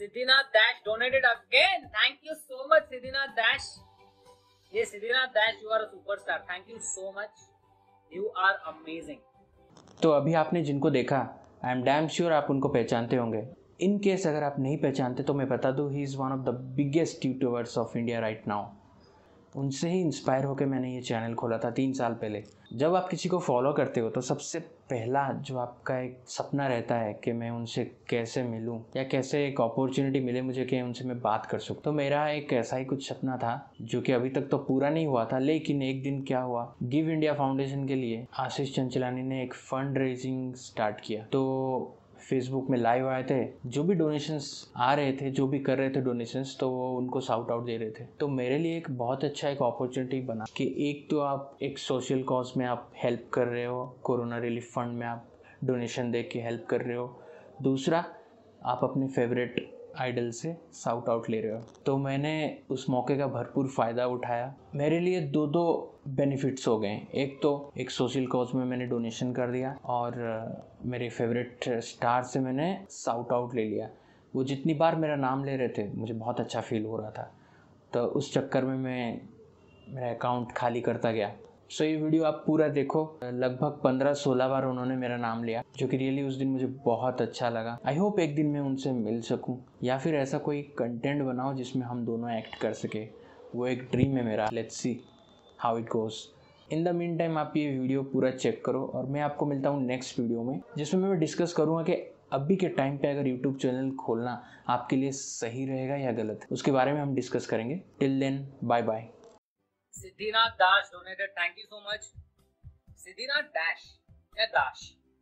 Siddhinath Dash donated again. Thank you so much, Siddhinath Dash. Yes, Siddhinath Dash, you are a superstar. Thank you so much. You are amazing. तो अभी आपने जिनको देखा, I am damn sure आप उनको पहचानते होंगे. In case अगर आप नहीं पहचानते तो मैं बता दूँ, he is one of the biggest youtubers of India right now. उनसे ही इंस्पायर होकर मैंने ये चैनल खोला था 3 साल पहले. जब आप किसी को फॉलो करते हो तो सबसे पहला जो आपका एक सपना रहता है कि मैं उनसे कैसे मिलूं या कैसे एक अपॉर्चुनिटी मिले मुझे कि उनसे मैं बात कर सकूं. तो मेरा एक ऐसा ही कुछ सपना था जो कि अभी तक तो पूरा नहीं हुआ था, लेकिन एक दिन क्या हुआ, गिव इंडिया फाउंडेशन के लिए आशीष चंचलानी ने एक फंड रेजिंग स्टार्ट किया. तो फेसबुक में लाइव आए थे, जो भी डोनेशंस आ रहे थे, जो भी कर रहे थे डोनेशंस, तो वो उनको शाउट आउट दे रहे थे. तो मेरे लिए एक बहुत अच्छा एक अपॉर्चुनिटी बना कि एक तो आप एक सोशल कॉज में आप हेल्प कर रहे हो, कोरोना रिलीफ फंड में आप डोनेशन दे के हेल्प कर रहे हो, दूसरा आप अपने फेवरेट आइडल से शाउट आउट ले रहे हो. तो मैंने उस मौके का भरपूर फ़ायदा उठाया. मेरे लिए दो बेनिफिट्स हो गए. एक तो एक सोशल कॉज में मैंने डोनेशन कर दिया और मेरे फेवरेट स्टार से मैंने शाउट आउट ले लिया. वो जितनी बार मेरा नाम ले रहे थे मुझे बहुत अच्छा फील हो रहा था. तो उस चक्कर में मैं मेरा अकाउंट खाली करता गया. सो ये वीडियो आप पूरा देखो. लगभग 15-16 बार उन्होंने मेरा नाम लिया, जो कि रियली उस दिन मुझे बहुत अच्छा लगा. आई होप एक दिन मैं उनसे मिल सकूं या फिर ऐसा कोई कंटेंट बनाओ जिसमें हम दोनों एक्ट कर सके. वो एक ड्रीम है मेरा. Let's see how it goes. In the mean time आप ये वीडियो पूरा चेक करो और मैं आपको मिलता हूँ नेक्स्ट वीडियो में, जिसमें मैं डिस्कस करूँगा कि अभी के टाइम पे अगर यूट्यूब चैनल खोलना आपके लिए सही रहेगा या गलत. उसके बारे में हम डिस्कस करेंगे. Till then bye bye. Siddhinath Dash donated. Thank you so much. Siddhinath Dash. Yeah, Dash.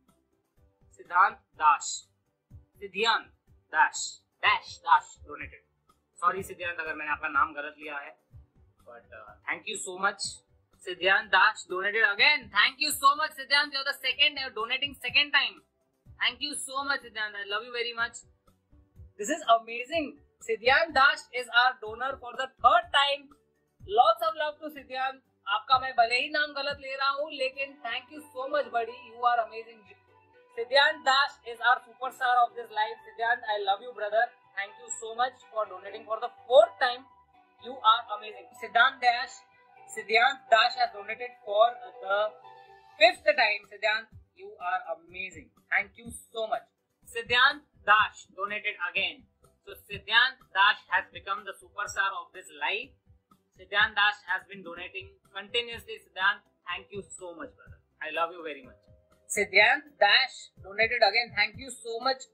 Siddhant Dash. Siddhyant Dash. Dash donated. Sorry Siddhyant अगर मैंने आपका नाम गलत लिया है. But thank you so much. Siddhyant Dash donated again. Thank you so much Siddhyant. You're the second. You're donating second time. Thank you so much Siddhyant. I love you very much. This is amazing. Siddhyant Dash is our donor for the third time. Lots of love to Siddhyant. आपका मैं भले ही नाम गलत ले रहा हूँ, लेकिन thank you so much buddy. You are amazing. Siddhyant Dash is our superstar of this life. Siddhyant, I love you brother. Thank you so much for donating for the fourth time. You are amazing. Siddhant Dash has donated for the fifth time. Siddhyant, you are amazing. Thank you so much. Siddhant Dash donated again. So Siddhant Dash has become the superstar of this life. Siddhant Dash has been donating continuously. Siddhant, thank you so much brother. I love you very much. Siddhant Dash donated again. Thank you so much.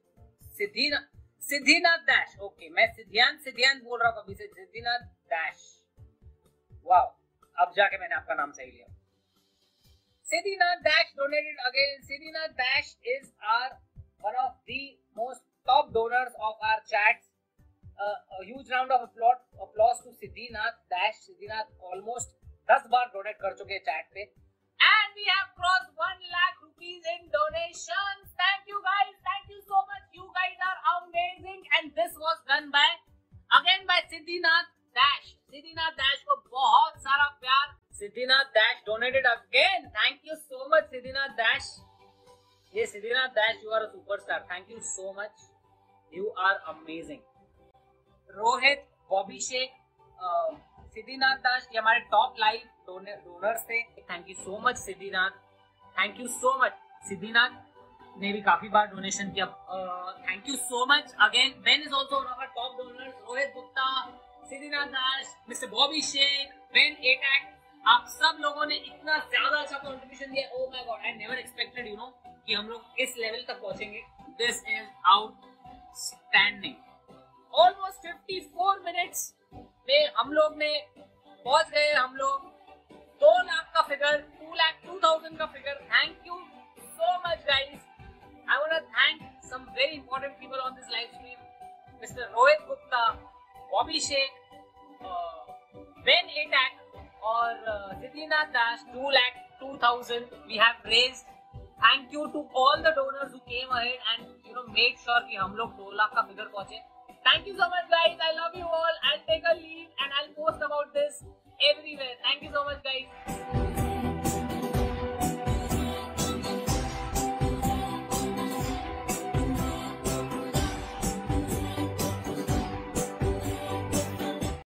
Siddhinath Dash. Okay, मैं सिद्धियान बोल रहा हूँ अभी से. Siddhinath Dash. Wow, अब जाके मैंने आपका नाम सही लिया. Siddhinath Dash donated again. Siddhinath Dash is one of the most top donors of our chats. A huge round of applause to Siddhinath Dash. Siddhinath almost 10 bar donate कर चुके हैं चैट पे. And we have crossed 1 lakh rupees in donations. Thank you guys. Thank you so much. You guys are amazing. And this was done by Siddhinath Dash. Siddhinath Dash को बहुत सारा प्यार. Siddhinath Dash donated again. Thank you so much Siddhinath Dash. Yes, Siddhinath Dash, you are a superstar. Thank you so much. You are amazing. Rohit, Bobby Sheikh, Siddhinath Das, ये हमारे top live donors थे. Thank you so much Siddhinath. Thank you so much. Siddhinath ने भी काफी बार donation किया. Thank you so much again. Ben is also one of our top donors. Rohit Gupta, Siddhinath Das, mister Bobby Sheikh, Ben एटैक, आप सब लोगों ने इतना ज्यादा अच्छा कंट्रीब्यूशन दिया. Oh my God, I never expected कि हम लोग इस लेवल तक पहुंचेंगे. This is outstanding. Almost 54 minutes में हम लोग ने पहुंच गए. हम लोग 2 लाख का फिगर, 2,02,000 का figure. Thank you so much guys. I want to thank some very important people on this live stream. Mister Rohit Gupta, Bobby Sheikh, Ben एटैक और सिद्धिनाथ दास. 2,02,000 we have raised. Thank you to all the donors who came ahead and made sure कि हम लोग 2 लाख का figure पहुंचे. Thank you so much guys.